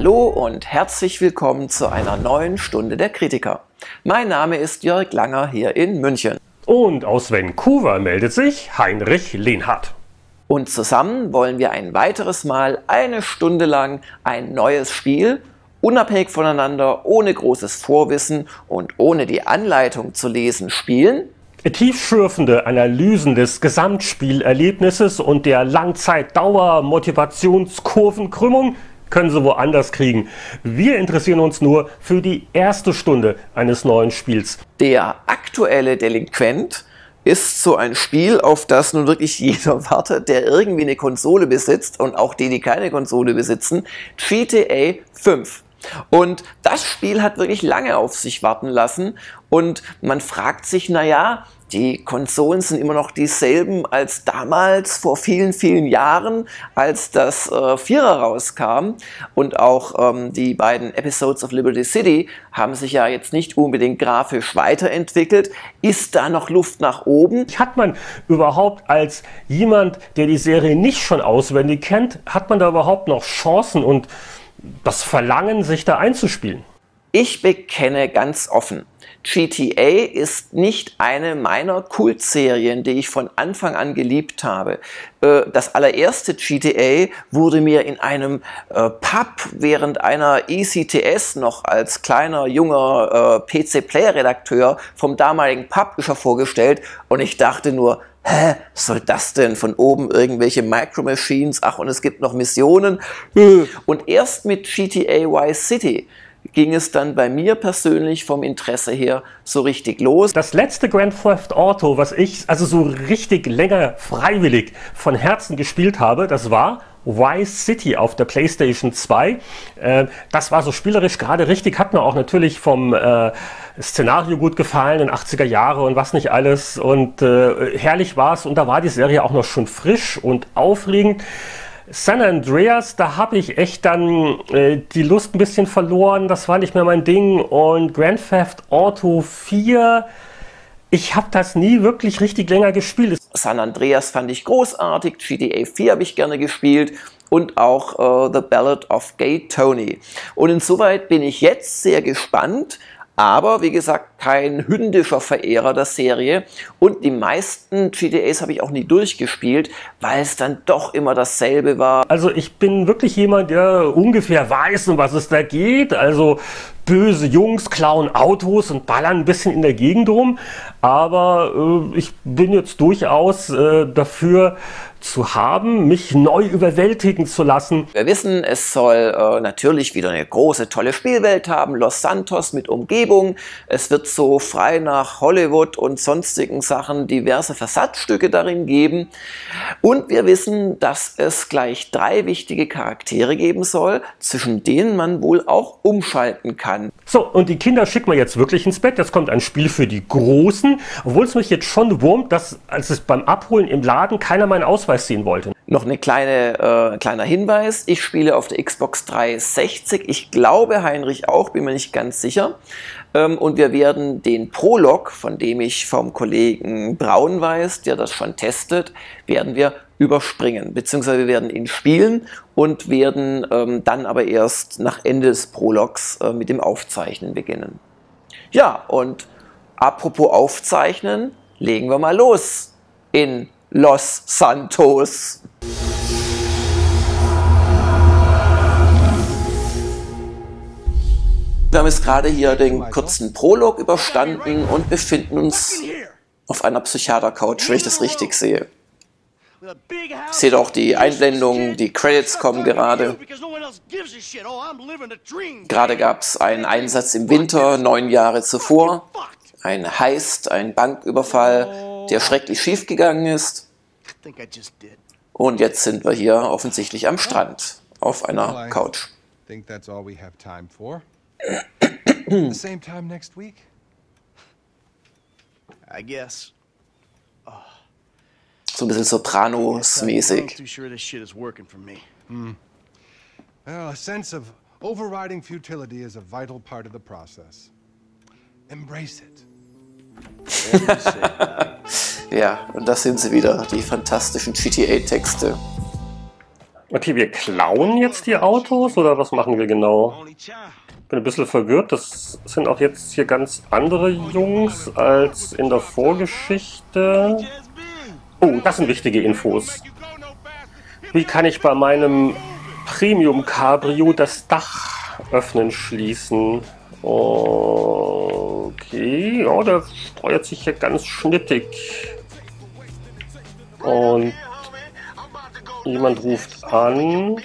Hallo und herzlich willkommen zu einer neuen Stunde der Kritiker. Mein Name ist Jörg Langer hier in München. Und aus Vancouver meldet sich Heinrich Lehnhardt. Und zusammen wollen wir ein weiteres Mal eine Stunde lang ein neues Spiel, unabhängig voneinander, ohne großes Vorwissen und ohne die Anleitung zu lesen, spielen. Tiefschürfende Analysen des Gesamtspielerlebnisses und der Langzeitdauer-Motivationskurvenkrümmung können Sie woanders kriegen. Wir interessieren uns nur für die erste Stunde eines neuen Spiels. Der aktuelle Delinquent ist so ein Spiel, auf das nun wirklich jeder wartet, der irgendwie eine Konsole besitzt, und auch die, die keine Konsole besitzen, GTA 5. Und das Spiel hat wirklich lange auf sich warten lassen und man fragt sich, naja, die Konsolen sind immer noch dieselben als damals, vor vielen, vielen Jahren, als das Vierer rauskam, und auch die beiden Episodes of Liberty City haben sich ja jetzt nicht unbedingt grafisch weiterentwickelt. Ist da noch Luft nach oben? Hat man überhaupt als jemand, der die Serie nicht schon auswendig kennt, hat man da überhaupt noch Chancen und das Verlangen, sich da einzuspielen? Ich bekenne ganz offen, GTA ist nicht eine meiner Kultserien, die ich von Anfang an geliebt habe. Das allererste GTA wurde mir in einem Pub während einer ECTS noch als kleiner, junger PC-Player-Redakteur vom damaligen Publisher vorgestellt, und ich dachte nur, hä, was soll das denn? Von oben irgendwelche Micro-Machines, ach, und es gibt noch Missionen. Und erst mit GTA Vice City ging es dann bei mir persönlich vom Interesse her so richtig los. Das letzte Grand Theft Auto, was ich also so richtig länger freiwillig von Herzen gespielt habe, das war Vice City auf der PlayStation 2. Das war so spielerisch gerade richtig, hat mir auch natürlich vom Szenario gut gefallen, in 80er Jahre und was nicht alles, und herrlich war es, und da war die Serie auch noch schon frisch und aufregend. San Andreas, da habe ich echt dann die Lust ein bisschen verloren, das war nicht mehr mein Ding, und Grand Theft Auto 4, ich habe das nie wirklich richtig länger gespielt. San Andreas fand ich großartig, GTA 4 habe ich gerne gespielt und auch The Ballad of Gay Tony. Und insoweit bin ich jetzt sehr gespannt, aber wie gesagt, kein hündischer Verehrer der Serie, und die meisten GTAs habe ich auch nie durchgespielt, weil es dann doch immer dasselbe war. Also ich bin wirklich jemand, der ungefähr weiß, um was es da geht. Also böse Jungs klauen Autos und ballern ein bisschen in der Gegend rum, aber ich bin jetzt durchaus dafür zu haben, mich neu überwältigen zu lassen. Wir wissen, es soll natürlich wieder eine große, tolle Spielwelt haben, Los Santos mit Umgebung. Es wird so frei nach Hollywood und sonstigen Sachen diverse Versatzstücke darin geben. Und wir wissen, dass es gleich 3 wichtige Charaktere geben soll, zwischen denen man wohl auch umschalten kann. So, und die Kinder schicken wir jetzt wirklich ins Bett. Jetzt kommt ein Spiel für die Großen, obwohl es mich jetzt schon wurmt, dass als es beim Abholen im Laden keiner meinen Ausweis sehen wollte. Noch eine kleiner Hinweis, ich spiele auf der Xbox 360, ich glaube Heinrich auch, bin mir nicht ganz sicher. Und wir werden den Prolog, von dem ich vom Kollegen Braun weiß, der das schon testet, werden wir überspringen, beziehungsweise wir werden ihn spielen und werden dann aber erst nach Ende des Prologs mit dem Aufzeichnen beginnen. Ja, und apropos Aufzeichnen, legen wir mal los in Los Santos. Wir haben jetzt gerade hier den kurzen Prolog überstanden und befinden uns auf einer Psychiater-Couch, wenn ich das richtig sehe. Seht auch die Einblendung, die Credits kommen gerade. Gerade gab es einen Einsatz im Winter, 9 Jahre zuvor. Ein Heist, ein Banküberfall, der schrecklich schief gegangen ist. Und jetzt sind wir hier offensichtlich am Strand, auf einer Couch. So ein bisschen Sopranos-mäßig. A sense of overriding futility is a vital part of the process. Embrace it. Ja, und das sind sie wieder, die fantastischen GTA-Texte. Okay, wir klauen jetzt die Autos oder was machen wir genau? Ich bin ein bisschen verwirrt. Das sind auch jetzt hier ganz andere Jungs als in der Vorgeschichte. Oh, das sind wichtige Infos. Wie kann ich bei meinem Premium Cabrio das Dach öffnen, schließen? Okay, ja, der steuert sich hier ganz schnittig. Und jemand ruft an.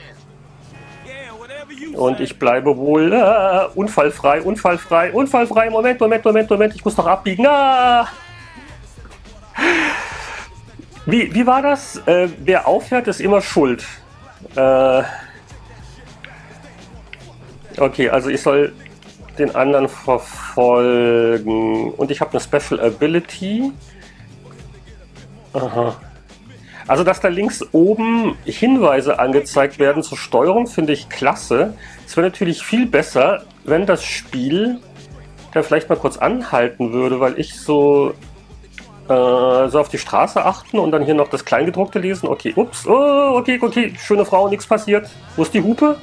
Und ich bleibe wohl unfallfrei, unfallfrei, unfallfrei. Moment, Moment, Moment, Moment. Ich muss noch abbiegen. Ah! Wie war das? Wer aufhört, ist immer schuld. Okay, also ich soll den anderen verfolgen. Und ich habe eine Special Ability. Aha. Also, dass da links oben Hinweise angezeigt werden zur Steuerung, finde ich klasse. Es wäre natürlich viel besser, wenn das Spiel da vielleicht mal kurz anhalten würde, weil ich so auf die Straße achten und dann hier noch das Kleingedruckte lesen. Okay, ups, oh, okay, okay, schöne Frau, nichts passiert. Wo ist die Hupe?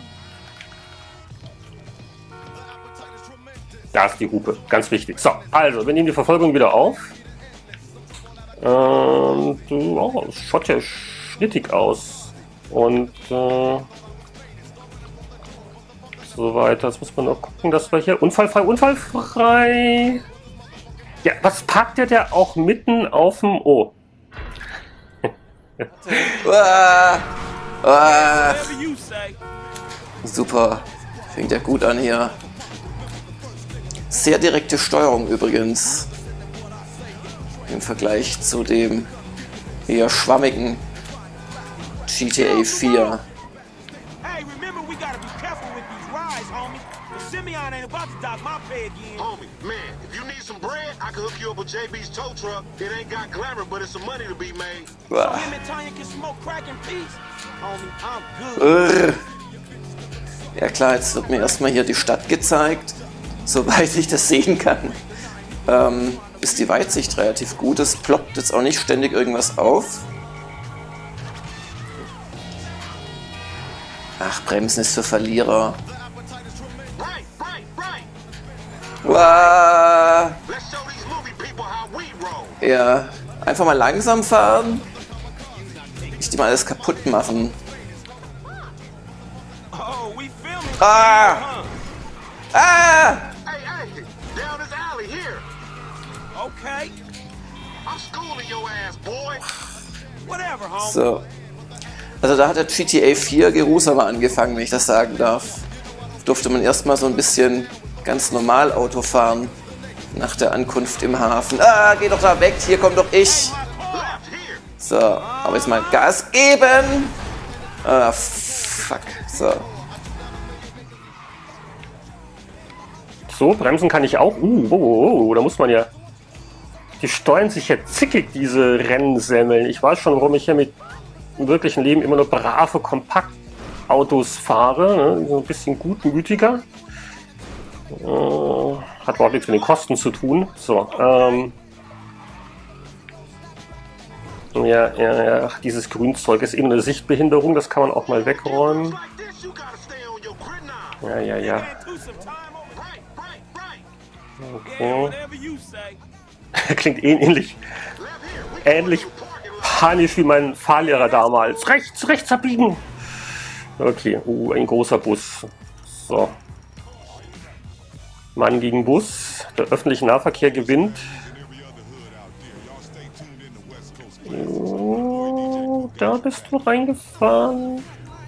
Da ist die Hupe, ganz wichtig. So, also, wir nehmen die Verfolgung wieder auf. Oh, es schaut ja schnittig aus. Und so weiter. Jetzt muss man noch gucken, dass wir hier unfallfrei, unfallfrei. Ja, was parkt der auch mitten auf dem... Oh. Super. Fängt ja gut an hier. Sehr direkte Steuerung übrigens. Im Vergleich zu dem eher schwammigen GTA 4. Hey, remember we gotta be careful with these rides, homie. Simeon ain't about to dock my pay again. Homie, man, if you need some bread, I can hook you up with JB's tow truck. It ain't got glamour, but it's some money to be made. So him and Tanya can smoke crack in peace. Homie, I'm good. Ja klar, jetzt wird mir erstmal hier die Stadt gezeigt, soweit ich das sehen kann. Ist die Weitsicht relativ gut. Es ploppt jetzt auch nicht ständig irgendwas auf. Ach, Bremsen ist für Verlierer. Wow. Ja, einfach mal langsam fahren. Nicht immer alles kaputt machen. Ah! Ah! Okay. I'm schooling your ass, boy. Whatever, homie. So. Also da hat der GTA 4 geruhsamer angefangen, wenn ich das sagen darf. Durfte man erstmal so ein bisschen ganz normal Auto fahren nach der Ankunft im Hafen. Ah, geh doch da weg, hier komm doch ich. So, aber jetzt mal Gas geben. Ah, fuck. So. So, bremsen kann ich auch. Da muss man ja... Die steuern sich ja zickig, diese Rennsemmeln. Ich weiß schon, warum ich hier mit im wirklichen Leben immer nur brave Kompaktautos fahre. Ne? So ein bisschen gutmütiger. Hat überhaupt nichts mit den Kosten zu tun. So, ja. Ach, dieses Grünzeug ist eben eine Sichtbehinderung. Das kann man auch mal wegräumen. Ja. Okay. Klingt ähnlich panisch wie mein Fahrlehrer damals. Rechts abbiegen! Okay, ein großer Bus. So. Mann gegen Bus. Der öffentliche Nahverkehr gewinnt. Da bist du reingefahren.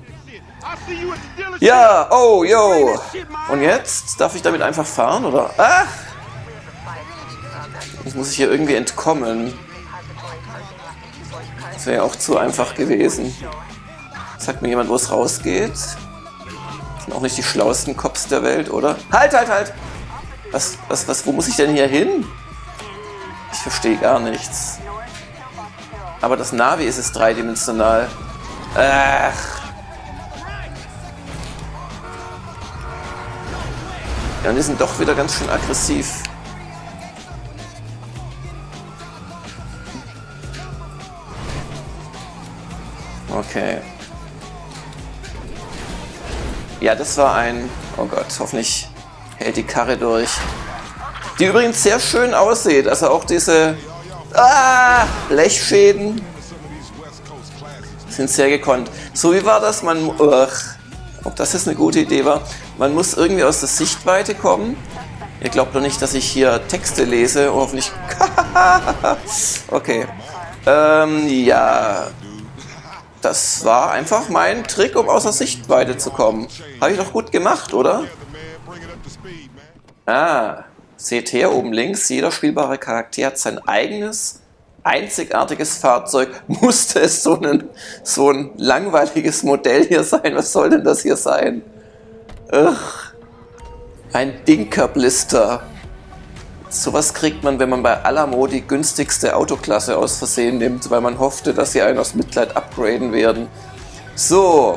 Ja, oh, yo. Und jetzt? Darf ich damit einfach fahren, oder? Ah! Jetzt muss ich hier irgendwie entkommen. Das wäre ja auch zu einfach gewesen. Sagt mir jemand, wo es rausgeht? Das sind auch nicht die schlauesten Cops der Welt, oder? Halt! Wo muss ich denn hier hin? Ich verstehe gar nichts. Aber das Navi ist es dreidimensional. Ach. Ja, und die sind doch wieder ganz schön aggressiv. Okay. Ja, das war ein... Oh Gott, hoffentlich hält die Karre durch. Die übrigens sehr schön aussieht. Also auch diese... Blechschäden sind sehr gekonnt. So, wie war das? Ob das jetzt eine gute Idee war? Man muss irgendwie aus der Sichtweite kommen. Ihr glaubt doch nicht, dass ich hier Texte lese. Oh, hoffentlich... Okay. Ja... Das war einfach mein Trick, um aus der Sichtweite zu kommen. Habe ich doch gut gemacht, oder? Seht her, oben links, jeder spielbare Charakter hat sein eigenes, einzigartiges Fahrzeug. Musste es so ein langweiliges Modell hier sein? Was soll denn das hier sein? Ein Dinkerblister. Sowas kriegt man, wenn man bei Alamo die günstigste Autoklasse aus Versehen nimmt, weil man hoffte, dass sie einen aus Mitleid upgraden werden. So.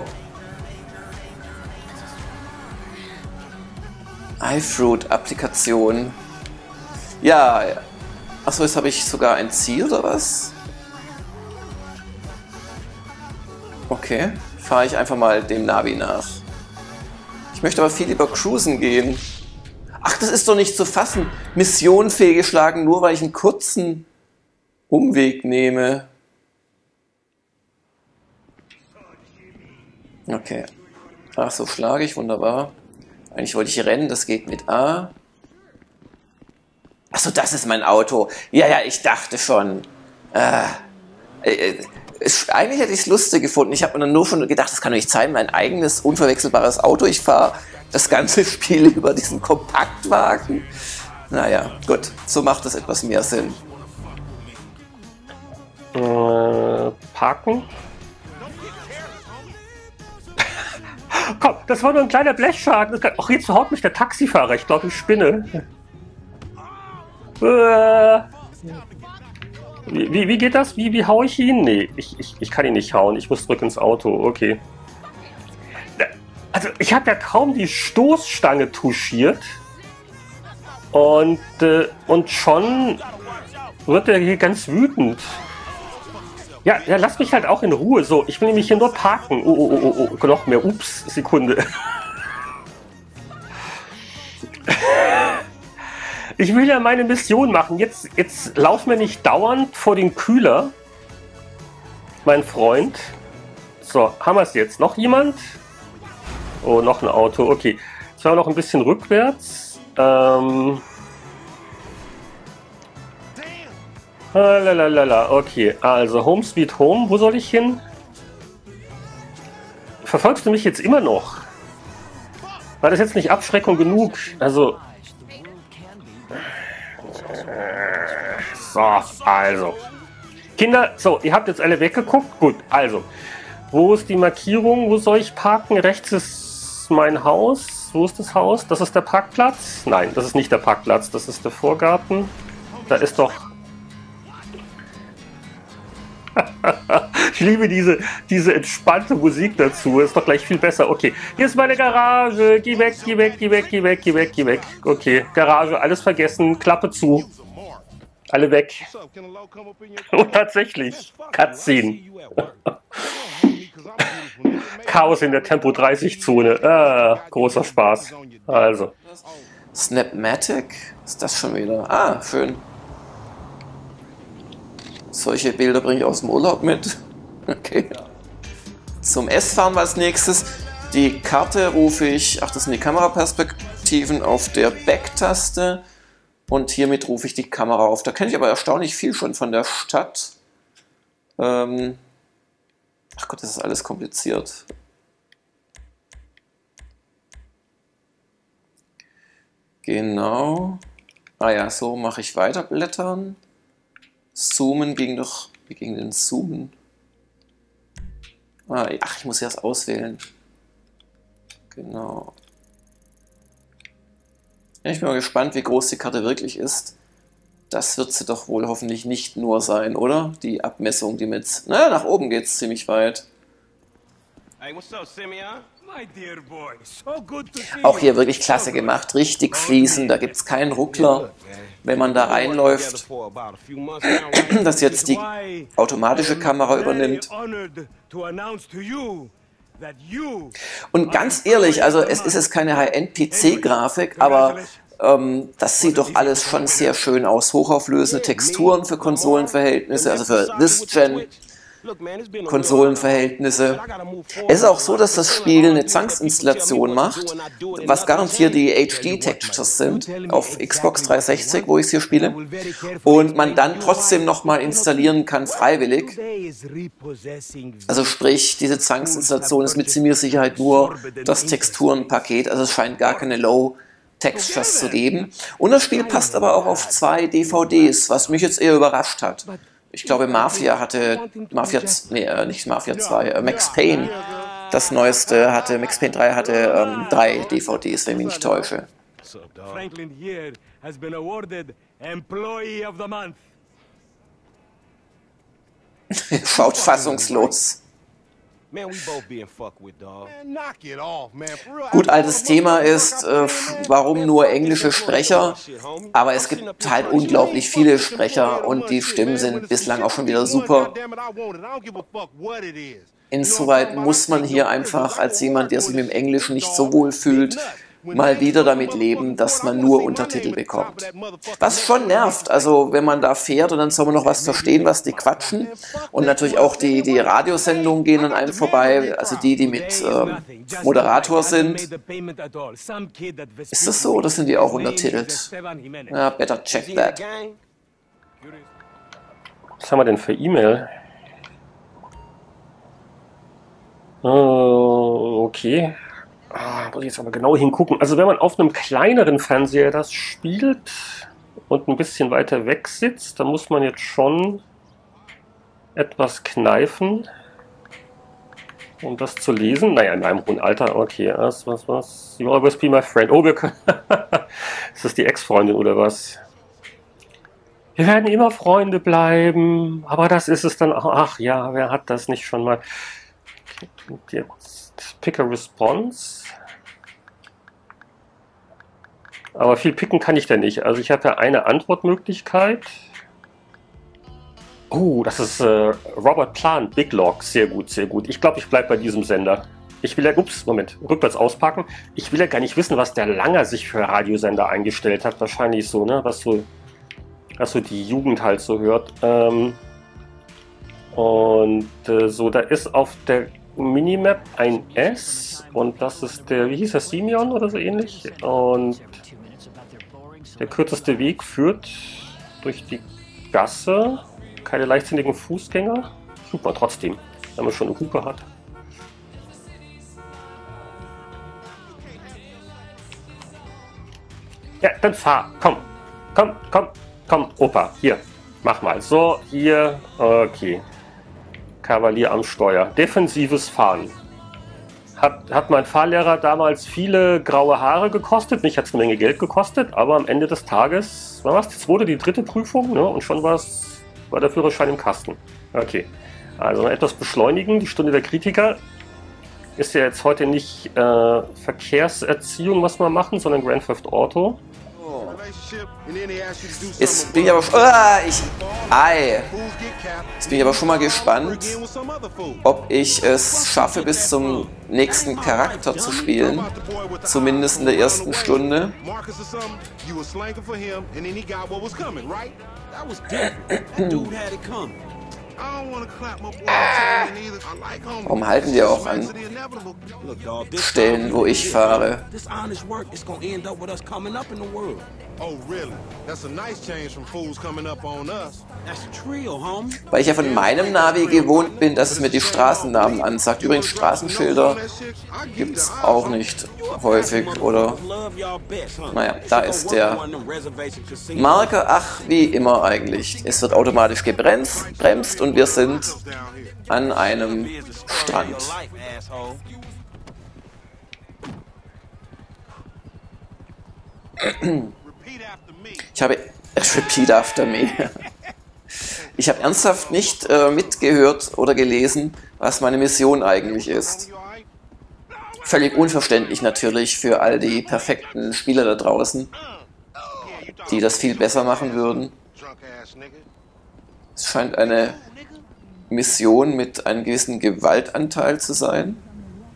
iFruit-Applikation. Ja. Achso, jetzt habe ich sogar ein Ziel, oder was? Okay. Fahre ich einfach mal dem Navi nach. Ich möchte aber viel lieber cruisen gehen. Ach, das ist doch nicht zu fassen. Mission fehlgeschlagen, nur weil ich einen kurzen Umweg nehme. Okay. Ach, so schlage ich, wunderbar. Eigentlich wollte ich rennen, das geht mit A. Achso, das ist mein Auto. Ja, ja, ich dachte schon. Eigentlich hätte ich es lustig gefunden. Ich habe mir dann nur schon gedacht, das kann doch nicht sein, mein eigenes, unverwechselbares Auto. Ich fahre das ganze Spiel über diesen Kompaktwagen. Naja, gut, so macht das etwas mehr Sinn. Parken? Komm, das war nur ein kleiner Blechschaden. Ach, jetzt haut mich der Taxifahrer. Ich glaube, ich spinne. Wie geht das? Wie hau ich ihn? Nee, ich kann ihn nicht hauen. Ich muss zurück ins Auto. Okay. Also, ich habe ja kaum die Stoßstange touchiert. Und schon wird er hier ganz wütend. Ja, lass mich halt auch in Ruhe. So, ich will nämlich hier nur parken. Oh, noch mehr. Ups, Sekunde. Ich will ja meine Mission machen. Jetzt lauf mir nicht dauernd vor den Kühler. Mein Freund. So, haben wir es jetzt. Noch jemand? Oh, noch ein Auto. Okay. Jetzt war noch ein bisschen rückwärts. Okay, also Home Sweet Home. Wo soll ich hin? Verfolgst du mich jetzt immer noch? War das jetzt nicht Abschreckung genug? Also... So, also. Kinder, so, ihr habt jetzt alle weggeguckt. Gut, also. Wo ist die Markierung? Wo soll ich parken? Rechts ist mein Haus. Wo ist das Haus? Das ist der Parkplatz? Nein, das ist nicht der Parkplatz. Das ist der Vorgarten. Da ist doch... Ich liebe diese entspannte Musik dazu. Ist doch gleich viel besser. Okay, hier ist meine Garage. Geh weg, geh weg, geh weg, geh weg, geh weg, geh weg. Okay, Garage, alles vergessen. Klappe zu. Alle weg. Und tatsächlich. Cutscene. Chaos in der Tempo 30 Zone. Großer Spaß. Also. Snapmatic? Ist das schon wieder? Ah, schön. Solche Bilder bringe ich aus dem Urlaub mit. Okay. Zum S fahren wir als nächstes. Die Karte rufe ich, ach, das sind die Kameraperspektiven, auf der Back-Taste. Und hiermit rufe ich die Kamera auf. Da kenne ich aber erstaunlich viel schon von der Stadt. Ach Gott, das ist alles kompliziert. Genau. Ah ja, so mache ich weiter blättern. Zoomen ging doch... Wie ging denn Zoomen? Ach, ich muss erst auswählen. Genau. Ja, ich bin mal gespannt, wie groß die Karte wirklich ist. Das wird sie doch wohl hoffentlich nicht nur sein, oder? Die Abmessung, die mit... Naja, nach oben geht es ziemlich weit. Auch hier wirklich klasse gemacht, richtig fließend, da gibt es keinen Ruckler, wenn man da reinläuft, dass jetzt die automatische Kamera übernimmt. Und ganz ehrlich, also es ist jetzt keine High-End-PC-Grafik, aber das sieht doch alles schon sehr schön aus. Hochauflösende Texturen für Konsolenverhältnisse, also für This-Gen Konsolenverhältnisse. Es ist auch so, dass das Spiel eine Zwangsinstallation macht, was garantiert die HD-Textures sind, auf Xbox 360, wo ich es hier spiele, und man dann trotzdem nochmal installieren kann, freiwillig. Also sprich, diese Zwangsinstallation ist mit ziemlicher Sicherheit nur das Texturenpaket, also es scheint gar keine Low-Textures zu geben. Und das Spiel passt aber auch auf 2 DVDs, was mich jetzt eher überrascht hat. Ich glaube, Max Payne, das neueste, Max Payne 3 hatte 3 DVDs, wenn ich mich nicht täusche. Franklin here has been awarded Employee of the Month. Schaut fassungslos. Man, we both being fucked with, dog. Man, knock it off, man. For real. Gut, altes Thema ist, warum nur englische Sprecher, aber es gibt halt unglaublich viele Sprecher und die Stimmen sind bislang auch schon wieder super. Insoweit muss man hier einfach als jemand, der sich mit dem Englischen nicht so wohl fühlt, mal wieder damit leben, dass man nur Untertitel bekommt. Was schon nervt, also wenn man da fährt und dann soll man noch was verstehen, was die quatschen. Und natürlich auch die Radiosendungen gehen an einem vorbei, also die mit Moderator sind. Ist das so oder sind die auch untertitelt? Ja, better check that. Was haben wir denn für E-Mail? Okay. Muss ich jetzt aber genau hingucken. Also wenn man auf einem kleineren Fernseher das spielt und ein bisschen weiter weg sitzt, dann muss man jetzt schon etwas kneifen, um das zu lesen. Naja, in einem hohen Alter, okay. Was? You always be my friend. Oh, wir können... Ist das die Ex-Freundin oder was? Wir werden immer Freunde bleiben, aber das ist es dann auch. Ach ja, wer hat das nicht schon mal? Jetzt pick a response. Aber viel picken kann ich da nicht. Also ich habe ja eine Antwortmöglichkeit. Oh, das ist Robert Plant, Big Log. Sehr gut, sehr gut. Ich glaube, ich bleibe bei diesem Sender. Ich will ja, rückwärts auspacken. Ich will ja gar nicht wissen, was der Langer sich für Radiosender eingestellt hat. Wahrscheinlich so, ne? Was so die Jugend halt so hört. So, da ist auf der Minimap ein S und das ist der, wie hieß der, Simeon oder so ähnlich? Und der kürzeste Weg führt durch die Gasse. Keine leichtsinnigen Fußgänger. Super, trotzdem, wenn man schon eine Hupe hat. Ja, dann fahr. Komm, Opa, hier, mach mal. So, hier, okay. Kavalier am Steuer. Defensives Fahren. Hat mein Fahrlehrer damals viele graue Haare gekostet. Mich hat es eine Menge Geld gekostet, aber am Ende des Tages, war was? Die zweite, die dritte Prüfung, ne? Und schon war der Führerschein im Kasten. Okay. Also etwas beschleunigen. Die Stunde der Kritiker ist ja jetzt heute nicht Verkehrserziehung, was wir machen, sondern Grand Theft Auto. Jetzt bin ich aber schon mal gespannt, ob ich es schaffe, bis zum nächsten Charakter zu spielen. Zumindest in der ersten Stunde. Warum halten die auch an Stellen, wo ich fahre? Weil ich ja von meinem Navi gewohnt bin, dass es mir die Straßennamen ansagt. Übrigens, Straßenschilder gibt es auch nicht häufig, oder? Naja, da ist der Marker. Ach, wie immer eigentlich. Es wird automatisch gebremst und wir sind an einem Strand. Repeat after me. Ich habe ernsthaft nicht mitgehört oder gelesen, was meine Mission eigentlich ist. Völlig unverständlich natürlich für all die perfekten Spieler da draußen, die das viel besser machen würden. Es scheint eine Mission mit einem gewissen Gewaltanteil zu sein.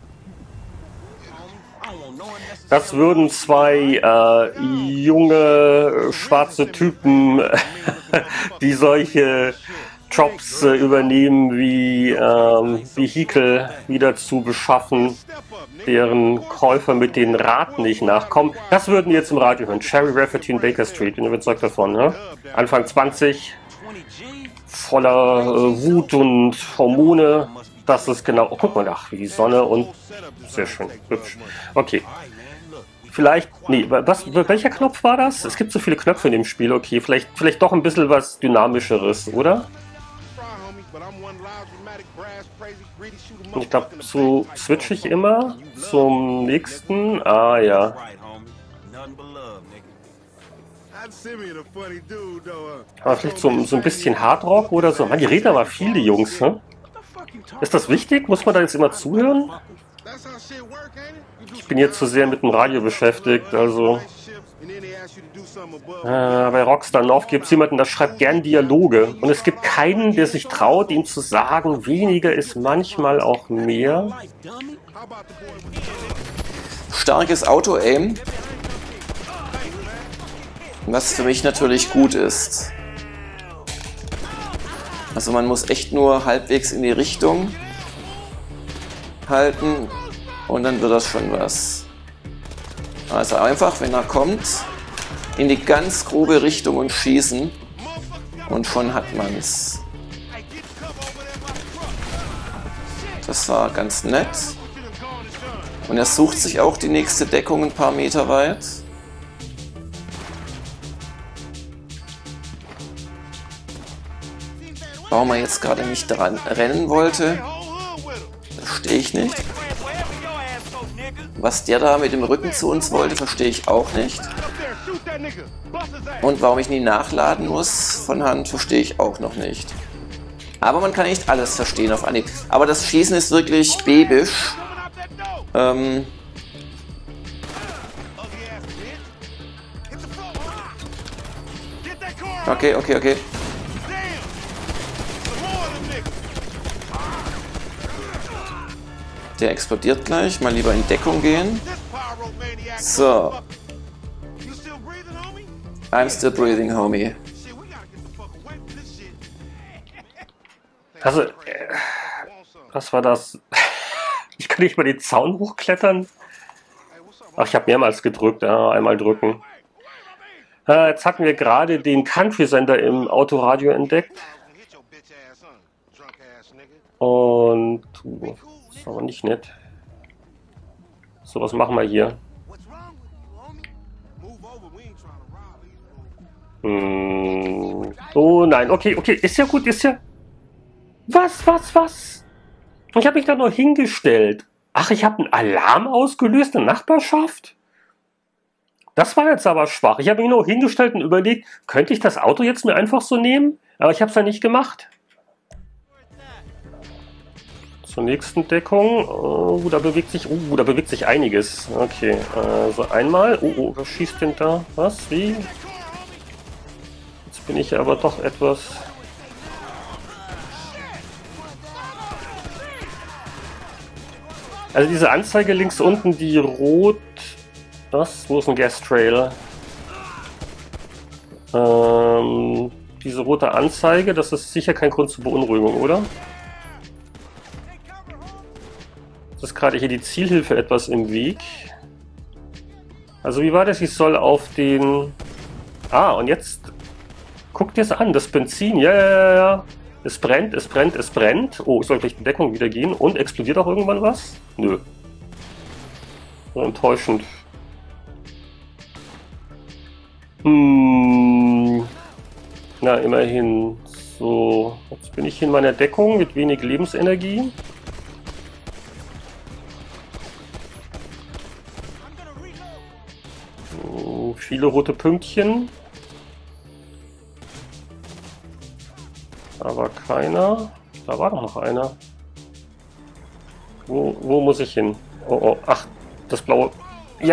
Das würden zwei junge, schwarze Typen, die solche Jobs übernehmen, wie Vehikel wieder zu beschaffen, deren Käufer mit den Raten nicht nachkommen. Das würden wir jetzt im Radio hören. Cherry Rafferty in Baker Street, bin überzeugt davon. Ne? Anfang 20, voller Wut und Hormone. Das ist genau... Oh, guck mal, ach, wie die Sonne und... Sehr schön, hübsch. Okay. Vielleicht... Nee, welcher Knopf war das? Es gibt so viele Knöpfe in dem Spiel. Okay, vielleicht doch ein bisschen was Dynamischeres, oder? Ich glaube, so switche ich immer zum nächsten. Ah, ja. Aber vielleicht so ein bisschen Hardrock oder so. Man, die reden aber viel, die Jungs. Hm? Ist das wichtig? Muss man da jetzt immer zuhören? Ich bin jetzt zu sehr mit dem Radio beschäftigt, also... bei Rockstar North gibt es jemanden, der schreibt gern Dialoge. Und es gibt keinen, der sich traut, ihm zu sagen, weniger ist manchmal auch mehr. Starkes Auto-Aim. Was für mich natürlich gut ist. Also man muss echt nur halbwegs in die Richtung halten und dann wird das schon was. Also einfach, wenn er kommt, in die ganz grobe Richtung und schießen und schon hat man's. Das war ganz nett. Und er sucht sich auch die nächste Deckung ein paar Meter weit. Warum er jetzt gerade nicht dran rennen wollte, verstehe ich nicht. Was der da mit dem Rücken zu uns wollte, verstehe ich auch nicht. Und warum ich nie nachladen muss von Hand, verstehe ich auch noch nicht. Aber man kann nicht alles verstehen auf Anhieb. Aber das Schießen ist wirklich babisch. Okay. Der explodiert gleich. Mal lieber in Deckung gehen. So. I'm still breathing, homie. Also, was war das? Ich kann nicht mal den Zaun hochklettern. Ach, ich habe mehrmals gedrückt. Ja, einmal drücken. Jetzt hatten wir gerade den Country-Sender im Autoradio entdeckt. Und... das ist aber nicht nett. So, was machen wir hier? Oh nein, okay, ist ja gut, ist ja... Was? Ich habe mich da nur hingestellt. Ach, ich habe einen Alarm ausgelöst in der Nachbarschaft? Das war jetzt aber schwach. Ich habe mich nur hingestellt und überlegt, könnte ich das Auto jetzt mir einfach so nehmen? Aber ich habe es ja nicht gemacht. Zur nächsten Deckung. Da bewegt sich einiges. Okay, so einmal. Oh, was schießt denn da? Was? Wie? Jetzt bin ich aber doch etwas... Also diese Anzeige links unten, die rot... Was? Wo ist ein Gas Trail? Diese rote Anzeige, das ist sicher kein Grund zur Beunruhigung, oder? Das ist gerade hier die Zielhilfe etwas im Weg. Also wie war das? Ich soll auf den... Ah, und jetzt... Guckt ihr es an, das Benzin. Ja. Es brennt. Oh, ich soll gleich in Deckung wieder gehen. Und explodiert auch irgendwann was? Nö. So enttäuschend. Na, immerhin. So, jetzt bin ich in meiner Deckung mit wenig Lebensenergie. So, viele rote Pünktchen. Da war keiner. Da war doch noch einer. Wo muss ich hin? Oh, ach, das blaue... Ja.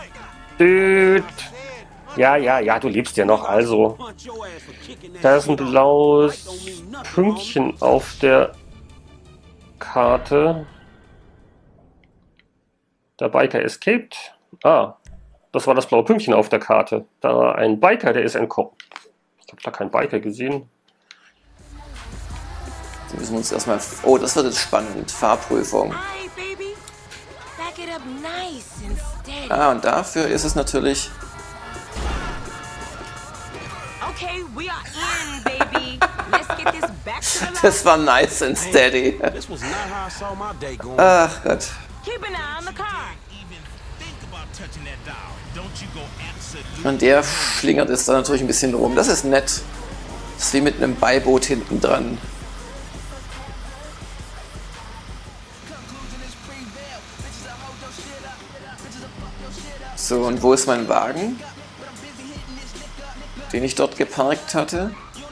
Ja, du lebst ja noch, also. Da ist ein blaues Pünktchen auf der Karte. Der Biker escaped. Ah, das war das blaue Pünktchen auf der Karte. Da war ein Biker, der ist entkommen. Ich habe da keinen Biker gesehen. Die müssen wir uns erstmal... Oh, das wird jetzt spannend. Fahrprüfung. Ah, und dafür ist es natürlich... Das war nice and steady. Ach Gott. Und der schlingert es da natürlich ein bisschen rum. Das ist nett. Das ist wie mit einem Beiboot hinten dran. So, und wo ist mein Wagen, den ich dort geparkt hatte?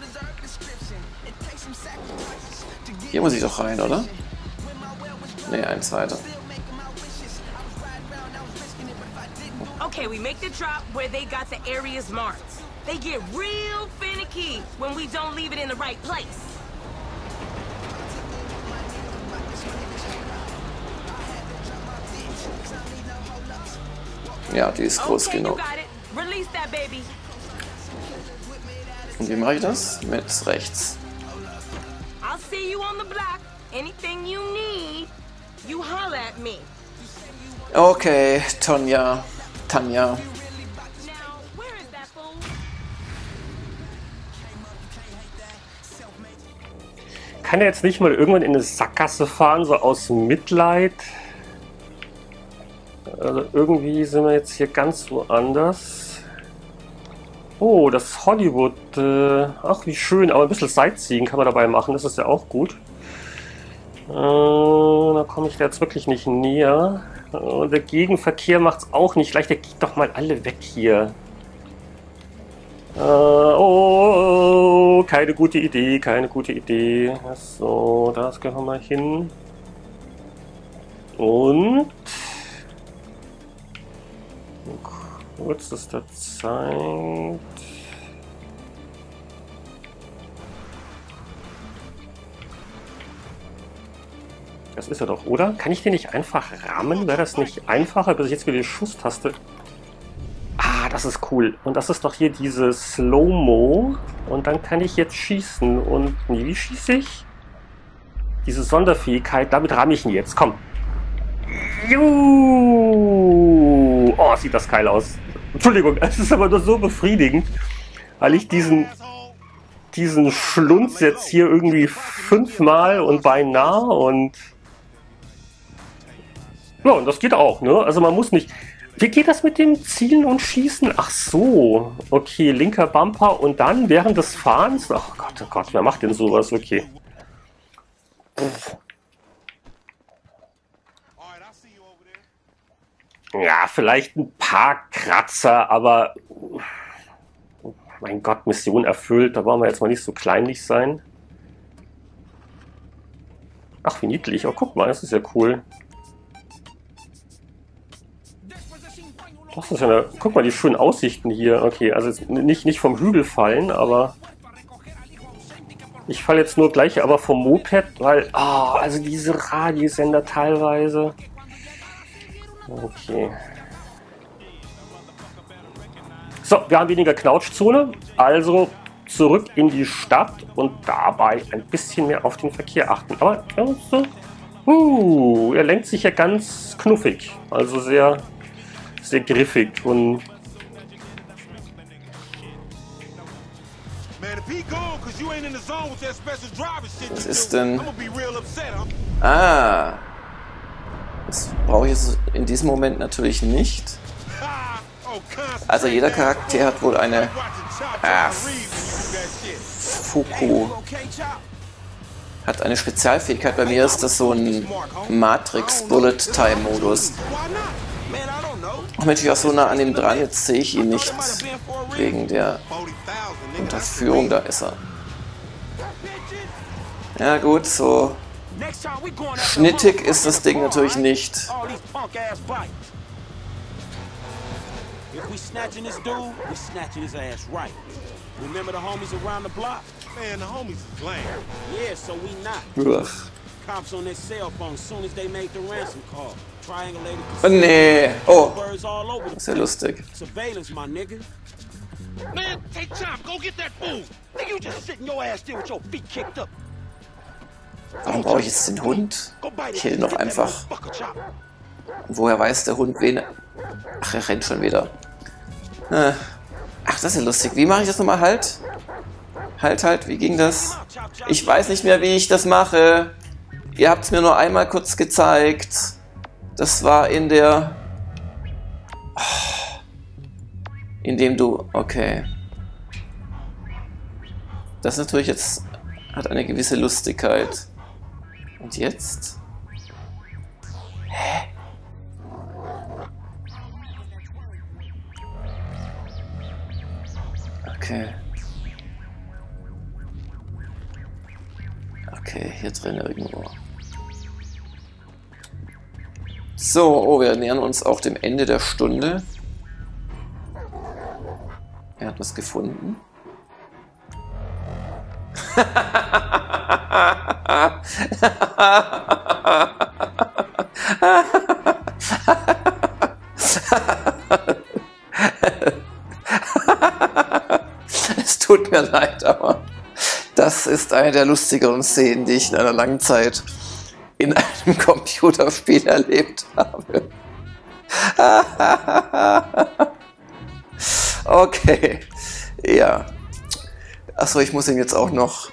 Hier muss ich doch rein, oder? Ne, eins weiter. Okay, we make the drop where they got the areas marked. They get real finicky when we don't leave it in the right place. Ja, die ist groß genug. Und wie mache ich das? Mit rechts. Okay, Tanja. Kann er jetzt nicht mal irgendwann in eine Sackgasse fahren, so aus Mitleid? Also irgendwie sind wir jetzt hier ganz woanders. Oh, das Hollywood. Ach, wie schön. Aber ein bisschen Sightseeing kann man dabei machen. Das ist ja auch gut. Da komme ich jetzt wirklich nicht näher. Und der Gegenverkehr macht es auch nicht leicht. Der geht doch mal alle weg hier. Oh, keine gute Idee, keine gute Idee. So, das gehen wir mal hin. Und... Kürzester Zeit. Das ist er doch, oder? Kann ich den nicht einfach rammen? Wäre das nicht einfacher, bis ich jetzt wieder die Schusstaste... Ah, das ist cool. Und das ist doch hier diese Slow-Mo. Und dann kann ich jetzt schießen. Und wie schieße ich? Diese Sonderfähigkeit, damit ramme ich ihn jetzt. Komm. Juhu. Oh, sieht das geil aus. Entschuldigung, es ist aber nur so befriedigend, weil ich diesen Schlunz jetzt hier irgendwie 5-mal und beinahe und... Ja, und das geht auch, ne? Also man muss nicht... Wie geht das mit dem Zielen und Schießen? Ach so, okay, linker Bumper und dann während des Fahrens... Oh Gott, wer macht denn sowas? Okay. Pff. Ja, vielleicht ein paar Kratzer, aber... Mein Gott, Mission erfüllt. Da wollen wir jetzt mal nicht so kleinlich sein. Ach, wie niedlich. Oh, guck mal, das ist ja cool. Das ist ja eine, guck mal, die schönen Aussichten hier. Okay, also jetzt nicht vom Hügel fallen, aber... Ich falle jetzt nur gleich, aber vom Moped, weil... Oh, also diese Radiosender teilweise... Okay. So, wir haben weniger Knautschzone, also zurück in die Stadt und dabei ein bisschen mehr auf den Verkehr achten. Aber er lenkt sich ja ganz knuffig, also sehr, sehr griffig und... Was ist denn... Ah... Das brauche ich jetzt in diesem Moment natürlich nicht. Also jeder Charakter hat wohl eine... Fuku. Hat eine Spezialfähigkeit. Bei mir ist das so ein Matrix-Bullet-Time-Modus. Ach Mensch, ich war so nah an ihm dran, jetzt sehe ich ihn nicht. Wegen der Unterführung, da ist er. Ja gut, so... Schnittig ist das Ding natürlich nicht. Uch. cops on their cell phone as soon as they made the ransom call. Triangulated Oh, nee. Oh, birds all over the ist ja lustig. surveillance, my nigga. Man, take time, go get that food. Nigga, you just sitting your ass there with your feet kicked up. Warum brauche ich jetzt den Hund? Go bite it. Kill doch Get that einfach. motherfucker chop. Und woher weiß der Hund wen... Ach, er rennt schon wieder. Ach, das ist ja lustig. Wie mache ich das nochmal? Halt. Halt. Wie ging das? Ich weiß nicht mehr, wie ich das mache. Ihr habt es mir nur einmal kurz gezeigt. Das war in der... Indem du... Okay. Das natürlich jetzt... Hat eine gewisse Lustigkeit. Und jetzt? Hä? Okay. Okay, hier drin irgendwo. So, oh, wir nähern uns auch dem Ende der Stunde. Er hat was gefunden. Es tut mir leid, aber das ist eine der lustigeren Szenen, die ich in einer langen Zeit in einem Computerspiel erlebt habe. Okay, ja. Achso, ich muss ihn jetzt auch noch...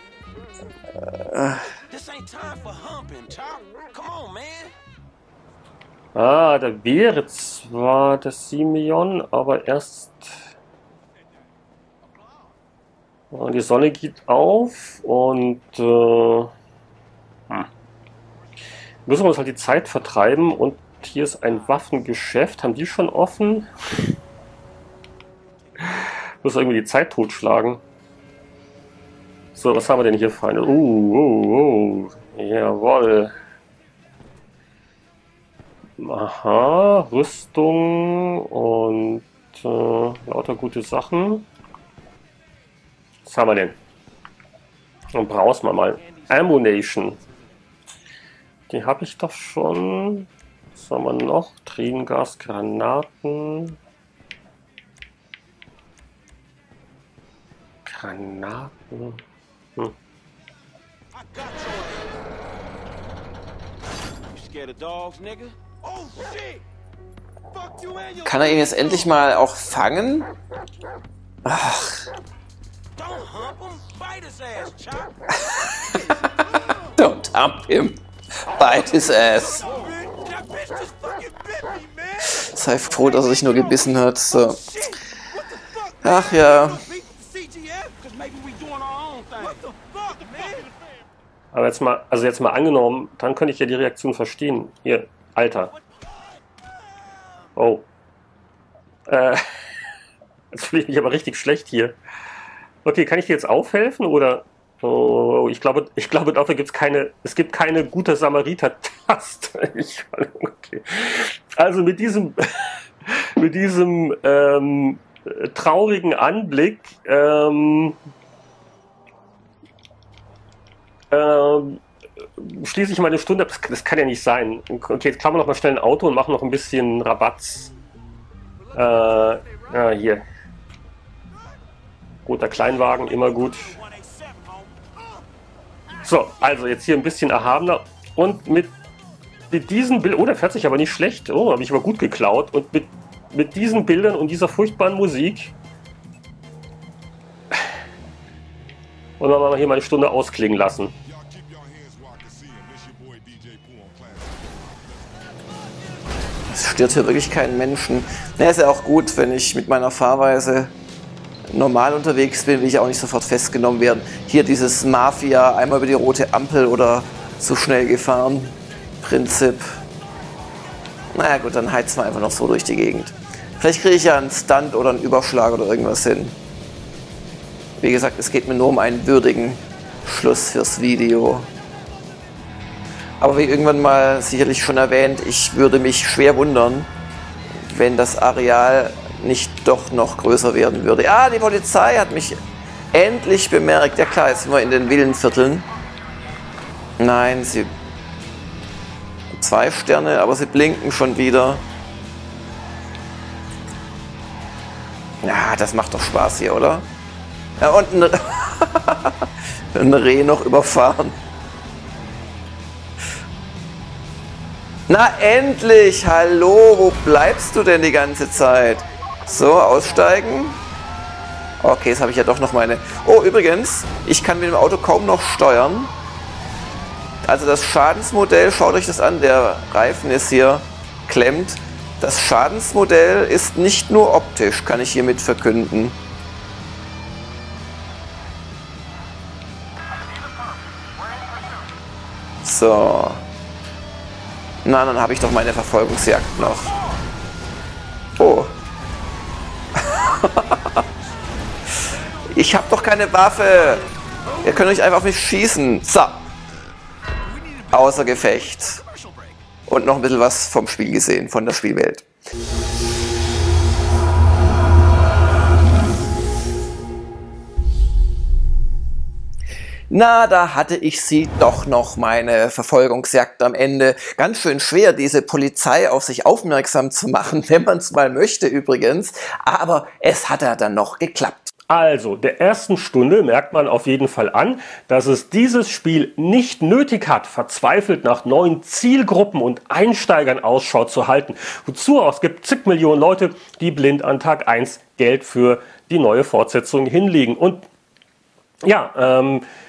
This ain't time for humping, chop. Come on, man. Ah, da wäre zwar das Simeon, aber erst... Die Sonne geht auf und müssen wir uns halt die Zeit vertreiben. Und hier ist ein Waffengeschäft. Haben die schon offen? Muss irgendwie die Zeit totschlagen. So, was haben wir denn hier für eine? Jawohl. Aha, Rüstung und lauter gute Sachen. Was haben wir denn? Dann brauchen wir mal Ammunition. Die habe ich doch schon. Was haben wir noch? Tränengas, Granaten. Granaten. I got your You scared of dogs, nigga? Oh shit! Fuck you and your Kann er ihn jetzt endlich mal auch fangen? Ach, Don't hump him. Bite his ass, chop. don't hump him. Bite his ass. That bitch just fucking bit me, man. Sei froh, dass er sich nur gebissen hat. So. Shit. What the fuck? Ach ja. Beat the CGF? Cause maybe we doing our own thing. What the fuck, man? Aber jetzt mal angenommen, dann könnte ich ja die Reaktion verstehen. Hier, Alter. Oh. Jetzt fühle ich mich aber richtig schlecht hier. Okay, kann ich dir jetzt aufhelfen oder? Oh, ich glaube dafür gibt es gibt keine gute Samariter-Taste. Okay. Also mit diesem traurigen Anblick schließe ich meine Stunde ab. Das kann ja nicht sein. Okay, jetzt klappen wir noch mal schnell ein Auto und machen noch ein bisschen Rabatz. Hier. Roter Kleinwagen, immer gut. So, also jetzt hier ein bisschen erhabener. Und mit diesen Bildern... Oh, der fährt sich aber nicht schlecht. Oh, habe ich aber gut geklaut. Und mit diesen Bildern und dieser furchtbaren Musik... Und dann mal hier mal eine Stunde ausklingen lassen. Es stört hier wirklich keinen Menschen. Na, ist ja auch gut, wenn ich mit meiner Fahrweise normal unterwegs bin, will ich auch nicht sofort festgenommen werden. Hier dieses Mafia, einmal über die rote Ampel oder zu schnell gefahren Prinzip. Naja gut, dann heizen wir einfach noch so durch die Gegend. Vielleicht kriege ich ja einen Stunt oder einen Überschlag oder irgendwas hin. Wie gesagt, es geht mir nur um einen würdigen Schluss fürs Video. Aber wie irgendwann mal sicherlich schon erwähnt, ich würde mich schwer wundern, wenn das Areal nicht doch noch größer werden würde. Ah, die Polizei hat mich endlich bemerkt. Ja klar, jetzt sind wir in den Villenvierteln. Nein, sie... 2 Sterne, aber sie blinken schon wieder. Ja, das macht doch Spaß hier, oder? Ja, und ein Reh noch überfahren. Na endlich! Hallo, wo bleibst du denn die ganze Zeit? So, aussteigen. Okay, jetzt habe ich ja doch noch meine... Oh, übrigens, ich kann mit dem Auto kaum noch steuern. Also das Schadensmodell, schaut euch das an, der Reifen ist hier klemmt. Das Schadensmodell ist nicht nur optisch, kann ich hiermit verkünden. So. Na, dann habe ich doch meine Verfolgungsjagd noch. Oh. Ich habe doch keine Waffe. Ihr könnt euch einfach auf mich schießen. So. Außer Gefecht. Und noch ein bisschen was vom Spiel gesehen, von der Spielwelt. Na, da hatte ich sie doch noch, meine Verfolgungsjagd am Ende. Ganz schön schwer, diese Polizei auf sich aufmerksam zu machen, wenn man es mal möchte übrigens. Aber es hat ja dann noch geklappt. Also, der ersten Stunde merkt man auf jeden Fall an, dass es dieses Spiel nicht nötig hat, verzweifelt nach neuen Zielgruppen und Einsteigern Ausschau zu halten. Wozu auch, es gibt zig Millionen Leute, die blind an Tag 1 Geld für die neue Fortsetzung hinlegen. Und ja,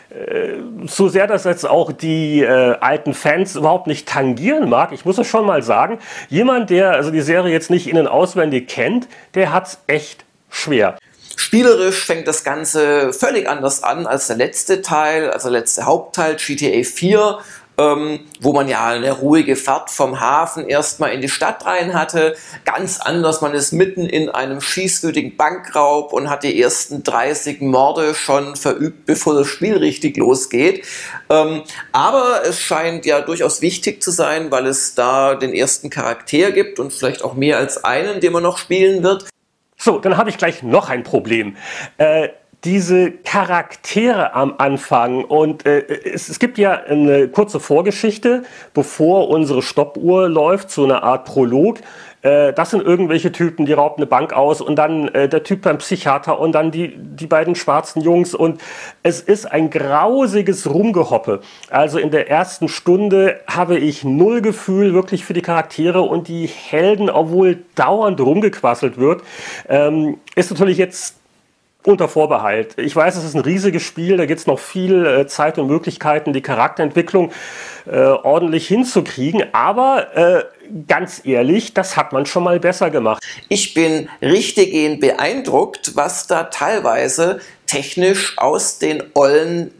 so sehr das jetzt auch die alten Fans überhaupt nicht tangieren mag, ich muss es schon mal sagen, jemand, der also die Serie jetzt nicht in- und auswendig kennt, der hat es echt schwer. Spielerisch fängt das Ganze völlig anders an als der letzte Teil, also der letzte Hauptteil, GTA 4, wo man ja eine ruhige Fahrt vom Hafen erstmal in die Stadt rein hatte. Ganz anders, man ist mitten in einem schießwürdigen Bankraub und hat die ersten 30 Morde schon verübt, bevor das Spiel richtig losgeht. Aber es scheint ja durchaus wichtig zu sein, weil es da den ersten Charakter gibt und vielleicht auch mehr als einen, den man noch spielen wird. So, dann habe ich gleich noch ein Problem. Diese Charaktere am Anfang und es gibt ja eine kurze Vorgeschichte, bevor unsere Stoppuhr läuft, so eine Art Prolog. Das sind irgendwelche Typen, die rauben eine Bank aus und dann der Typ beim Psychiater und dann die beiden schwarzen Jungs und es ist ein grausiges Rumgehoppe. Also in der ersten Stunde habe ich null Gefühl wirklich für die Charaktere und die Helden, obwohl dauernd rumgequasselt wird, ist natürlich jetzt unter Vorbehalt. Ich weiß, es ist ein riesiges Spiel, da gibt es noch viel Zeit und Möglichkeiten, die Charakterentwicklung ordentlich hinzukriegen, aber ganz ehrlich, das hat man schon mal besser gemacht. Ich bin richtiggehend beeindruckt, was da teilweise technisch aus den ollen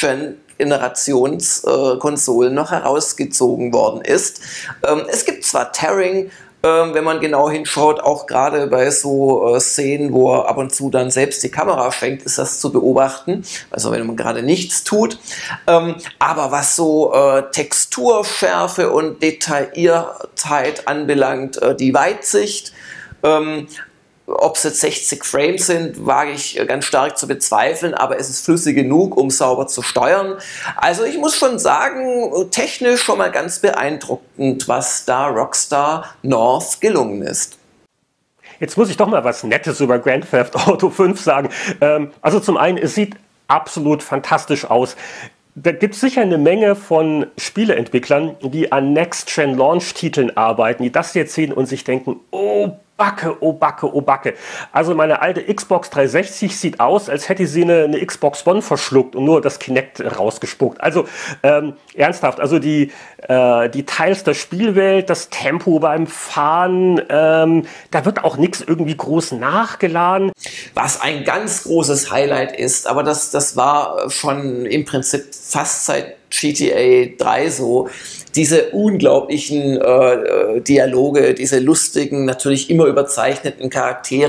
This-Gen-Generationskonsolen noch herausgezogen worden ist. Es gibt zwar Tearing, wenn man genau hinschaut, auch gerade bei so Szenen, wo er ab und zu dann selbst die Kamera schwenkt, ist das zu beobachten, also wenn man gerade nichts tut. Aber was so Texturschärfe und Detailliertheit anbelangt, die Weitsicht, ob es jetzt 60 Frames sind, wage ich ganz stark zu bezweifeln, aber es ist flüssig genug, um sauber zu steuern. Also ich muss schon sagen, technisch schon mal ganz beeindruckend, was da Rockstar North gelungen ist. Jetzt muss ich doch mal was Nettes über Grand Theft Auto 5 sagen. Also zum einen, es sieht absolut fantastisch aus. Da gibt es sicher eine Menge von Spieleentwicklern, die an Next-Gen-Launch-Titeln arbeiten, die das jetzt sehen und sich denken, oh Backe, oh Backe, oh Backe. Also meine alte Xbox 360 sieht aus, als hätte sie eine Xbox One verschluckt und nur das Kinect rausgespuckt. Also ernsthaft, also die Teils der Spielwelt, das Tempo beim Fahren, da wird auch nichts irgendwie groß nachgeladen. Was ein ganz großes Highlight ist, aber das war schon im Prinzip fast seit GTA 3 so, diese unglaublichen Dialoge, diese lustigen, natürlich immer überzeichneten Charaktere,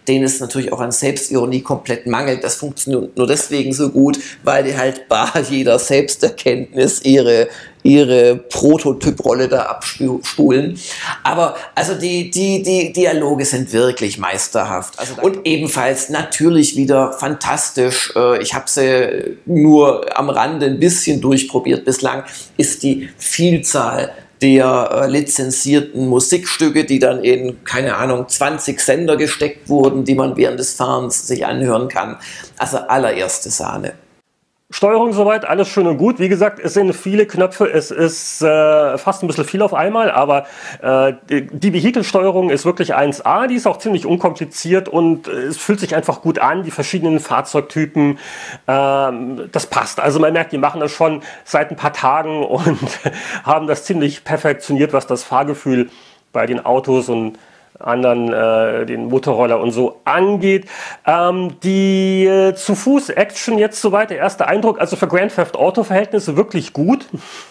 denen es natürlich auch an Selbstironie komplett mangelt. Das funktioniert nur deswegen so gut, weil die halt bar jeder Selbsterkenntnis ihre Prototyprolle da abspulen. Aber also die Dialoge sind wirklich meisterhaft. Also, und ebenfalls natürlich wieder fantastisch. Ich habe sie nur am Rande ein bisschen durchprobiert. Bislang ist die Vielzahl der lizenzierten Musikstücke, die dann in, keine Ahnung, 20 Sender gesteckt wurden, die man während des Fahrens sich anhören kann. Also allererste Sahne. Steuerung soweit, alles schön und gut. Wie gesagt, es sind viele Knöpfe, es ist fast ein bisschen viel auf einmal, aber die Vehikelsteuerung ist wirklich 1A, die ist auch ziemlich unkompliziert und es fühlt sich einfach gut an, die verschiedenen Fahrzeugtypen, das passt. Also man merkt, die machen das schon seit ein paar Tagen und haben das ziemlich perfektioniert, was das Fahrgefühl bei den Autos und anderen den Motorroller und so angeht. Die Zu-Fuß-Action jetzt soweit, der erste Eindruck, also für Grand Theft Auto-Verhältnisse wirklich gut.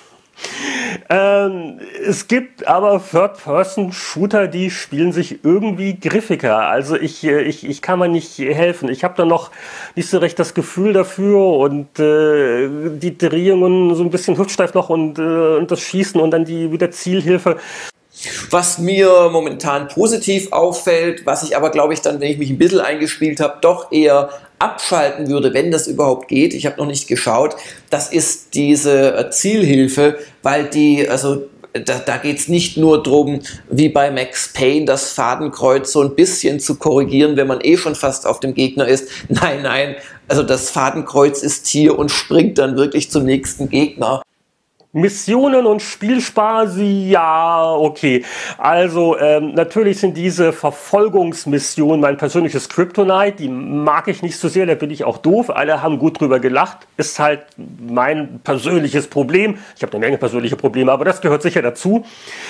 Es gibt aber Third-Person-Shooter, die spielen sich irgendwie griffiger. Also ich kann mir nicht helfen. Ich habe da noch nicht so recht das Gefühl dafür und die Drehungen so ein bisschen hüftsteif noch und das Schießen und dann die wieder Zielhilfe. Was mir momentan positiv auffällt, was ich aber, glaube ich, dann, wenn ich mich ein bisschen eingespielt habe, doch eher abschalten würde, wenn das überhaupt geht, ich habe noch nicht geschaut, das ist diese Zielhilfe, weil die, also da geht es nicht nur darum, wie bei Max Payne, das Fadenkreuz so ein bisschen zu korrigieren, wenn man eh schon fast auf dem Gegner ist. Nein, nein, also das Fadenkreuz ist hier und springt dann wirklich zum nächsten Gegner. Missionen und Spielspaß, ja, okay. Also natürlich sind diese Verfolgungsmissionen mein persönliches Kryptonite, die mag ich nicht so sehr, da bin ich auch doof, alle haben gut drüber gelacht, ist halt mein persönliches Problem. Ich habe eine Menge persönliche Probleme, aber das gehört sicher dazu.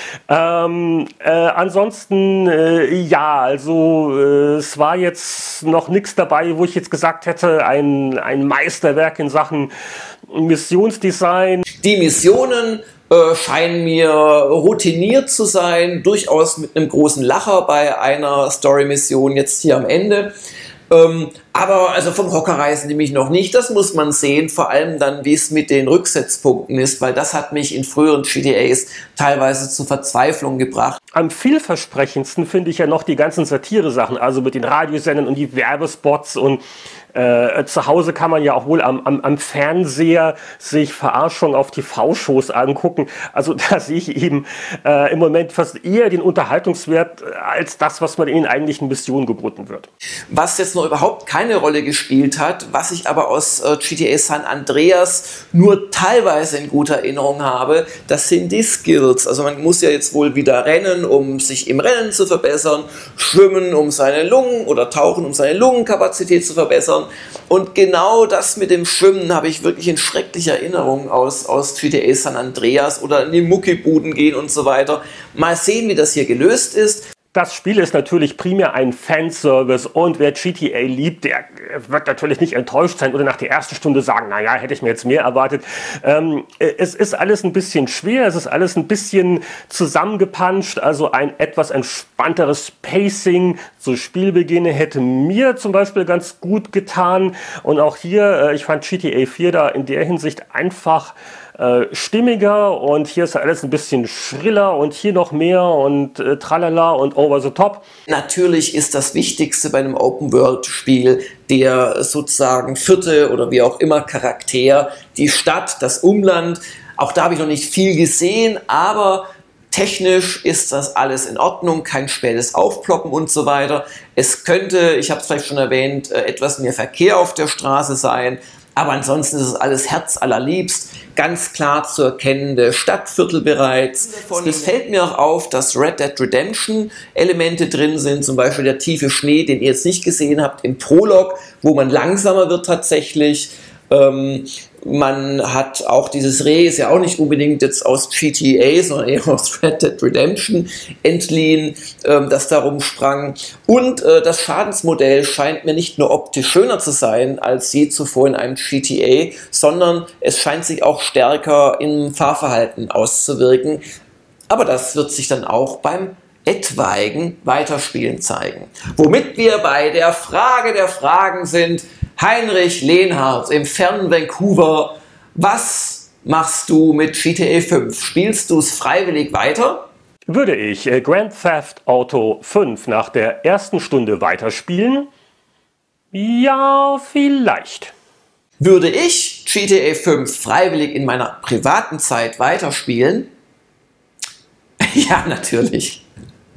Ansonsten, ja, also es war jetzt noch nichts dabei, wo ich jetzt gesagt hätte, ein Meisterwerk in Sachen Missionsdesign. Die Missionen scheinen mir routiniert zu sein, durchaus mit einem großen Lacher bei einer Story-Mission jetzt hier am Ende. Aber also vom Hocker reißen die mich noch nicht, das muss man sehen, vor allem dann, wie es mit den Rücksetzpunkten ist, weil das hat mich in früheren GTAs teilweise zur Verzweiflung gebracht. Am vielversprechendsten finde ich ja noch die ganzen Satire-Sachen, also mit den Radiosendern und die Werbespots und zu Hause kann man ja auch wohl am Fernseher sich Verarschung auf TV-Shows angucken. Also da sehe ich eben im Moment fast eher den Unterhaltungswert als das, was man in den eigentlichen Missionen geboten wird. Was jetzt noch überhaupt keine Rolle gespielt hat, was ich aber aus GTA San Andreas nur teilweise in guter Erinnerung habe, das sind die Skills. Also man muss ja jetzt wohl wieder rennen, um sich im Rennen zu verbessern, schwimmen, um seine Lungen oder tauchen, um seine Lungenkapazität zu verbessern. Und genau das mit dem Schwimmen habe ich wirklich in schrecklicher Erinnerung aus GTA San Andreas oder in die Muckibuden gehen und so weiter. Mal sehen, wie das hier gelöst ist. Das Spiel ist natürlich primär ein Fanservice und wer GTA liebt, der wird natürlich nicht enttäuscht sein oder nach der ersten Stunde sagen, naja, hätte ich mir jetzt mehr erwartet. Es ist alles ein bisschen schwer, es ist alles ein bisschen zusammengepanscht, also ein etwas entspannteres Pacing zu Spielbeginn hätte mir zum Beispiel ganz gut getan und auch hier, ich fand GTA 4 da in der Hinsicht einfach stimmiger und hier ist alles ein bisschen schriller und hier noch mehr und tralala und over the top. Natürlich ist das Wichtigste bei einem Open-World-Spiel der sozusagen vierte oder wie auch immer Charakter, die Stadt, das Umland. Auch da habe ich noch nicht viel gesehen, aber technisch ist das alles in Ordnung, kein spätes Aufploppen und so weiter. Es könnte, ich habe es vielleicht schon erwähnt, etwas mehr Verkehr auf der Straße sein, aber ansonsten ist es alles herzallerliebst, ganz klar zu erkennende Stadtviertel bereits. Es fällt mir auch auf, dass Red Dead Redemption Elemente drin sind, zum Beispiel der tiefe Schnee, den ihr jetzt nicht gesehen habt im Prolog, wo man langsamer wird tatsächlich. Man hat auch dieses Reh, ist ja auch nicht unbedingt jetzt aus GTA, sondern eher aus Red Dead Redemption entliehen, das da rumsprang. Und das Schadensmodell scheint mir nicht nur optisch schöner zu sein als je zuvor in einem GTA, sondern es scheint sich auch stärker im Fahrverhalten auszuwirken. Aber das wird sich dann auch beim etwaigen Weiterspielen zeigen. Womit wir bei der Frage der Fragen sind. Heinrich Lehnhardt im fernen Vancouver, was machst du mit GTA 5? Spielst du es freiwillig weiter? Würde ich Grand Theft Auto 5 nach der ersten Stunde weiterspielen? Ja, vielleicht. Würde ich GTA 5 freiwillig in meiner privaten Zeit weiterspielen? Ja, natürlich.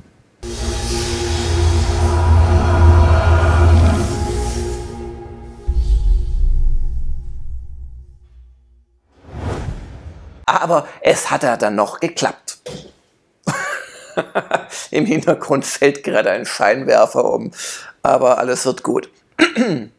Aber es hat ja dann noch geklappt. Im Hintergrund fällt gerade ein Scheinwerfer um, aber alles wird gut.